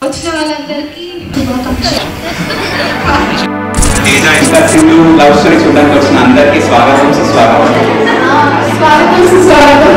వచ్చిన వాళ్ళందరికీ శుభాకాంక్షలు. లవ్ స్టోరీ చూడడానికి వచ్చిన అందరికీ స్వాగతం సుస్వాగతం. స్వాగతం సుస్వాగతం.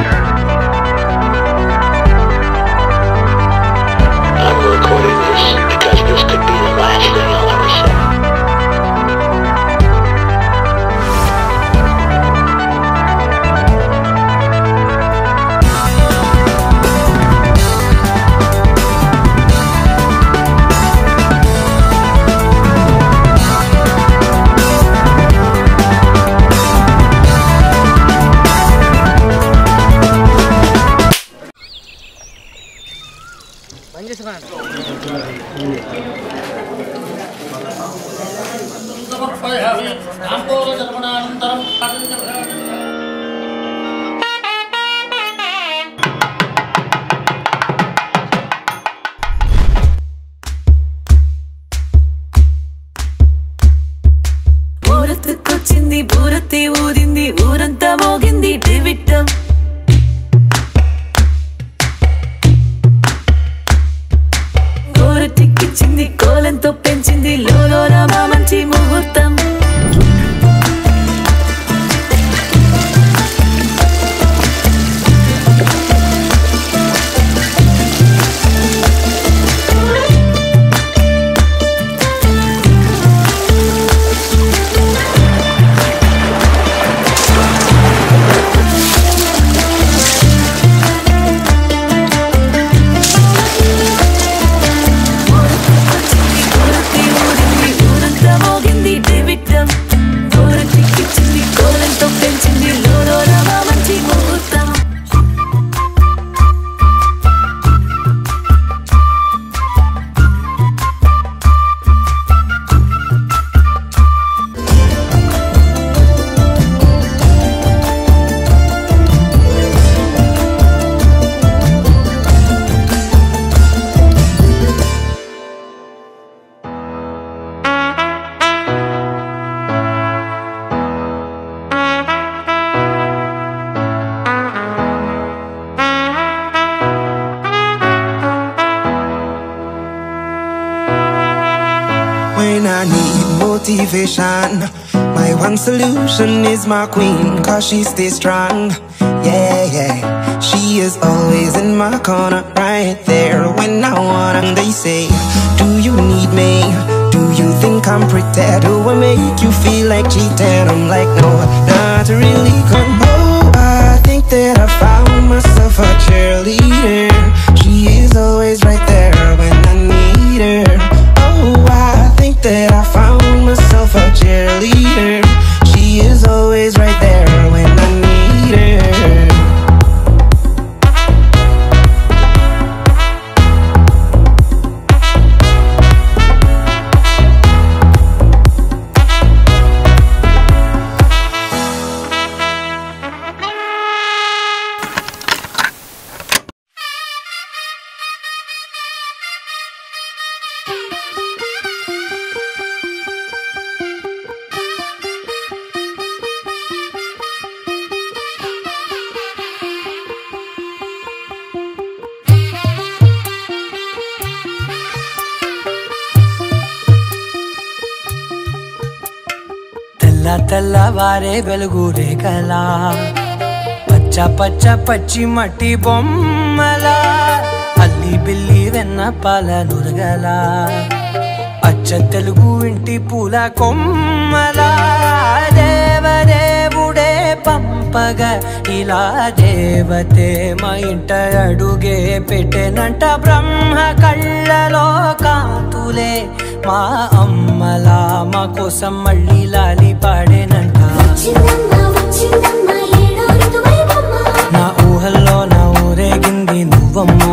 ఊరత్తుకొచ్చింది బూరత్తి ఊరింది ఊరంతా మోగింది డివిట్టం గోరటిక్కిచ్చింది కోలంతో పెంచింది లోలోన మా మంచి ముహూర్తం When I need motivation, my one solution is my queen, cause she stays strong. Yeah, yeah. She is always in my corner, right there when I want. And they say, do you need me? Do you think I'm pretty? Do I make you feel like cheating? I'm like, no, not really. Oh, I think that I found myself a cheerleader. She is always right there when I need her. Oh, I think that I found myself a cheerleader. She is always right there when I need her. తెల్లవారే వెలుగు రేఖలా పచ్చ పచ్చ పచ్చి మట్టి బొమ్మలా అల్లి బిల్లి వెన్న పాల నురగలా అచ్చ తెలుగు ఇంటి పూల కొమ్మలా దేవదేవుడే పంపగా ఇలా దేవతే మా ఇంట అడుగే పెట్టెనంట బ్రహ్మ కళ్ళలో కాంతులే మా అమ్మలా మా కోసం మళ్ళీ లాలి పాడేనంట నా ఊహల్లో నా ఊరేగింది నువ్వమ్మా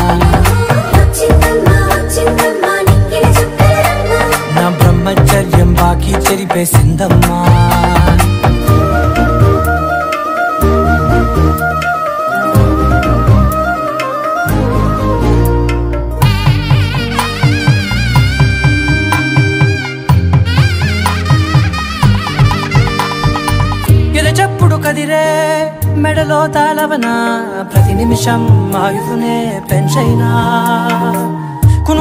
నా బ్రహ్మచర్యం బాకీ చెరిపేసిందమ్మా కదిరే మెడలో తాళవన ప్రతి నిమిషం ఆయుధునే పెంచైనా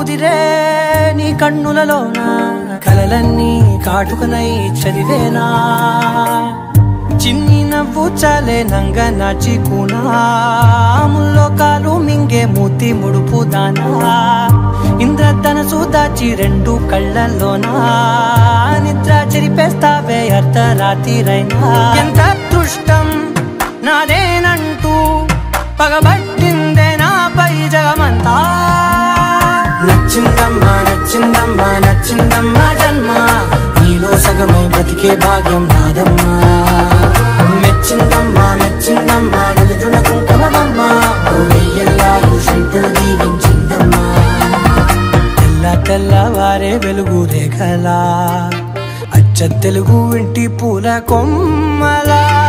ముదిరే నీ కన్నులలోన కలలన్నీ కాటుకనై చదివేనా చిన్ని నవ్వు చాలే నంగ నాచికునా ముల్లో కాలు మింగే మూతి ముడుపు దానా ఇంద్రధనసు దాచి రెండు కళ్ళల్లోనా నిద్ర చెరిపేస్తావే అర్ధరాత్రిరైనా ఎంత అదృష్టం నాదేనంటూ పగబట్టిందే నాపై జగమంతా నచ్చిందమ్మా నచ్చిందమ్మా నచ్చిందమ్మా జన్మ నీలో సగమై బ్రతికే భాగ్యం నాదమ్మా మెచ్చిందమ్మా మెచ్చిందమ్మా నిలుతున్న కుంకుమమ్మా వెయ్యల్లాలు శంకులు దీవించిందమ్మా తెల్ల తెల్లవారే వెలుగు రేఖలా అచ్చ తెలుగు ఇంటి పూల కొమ్మలా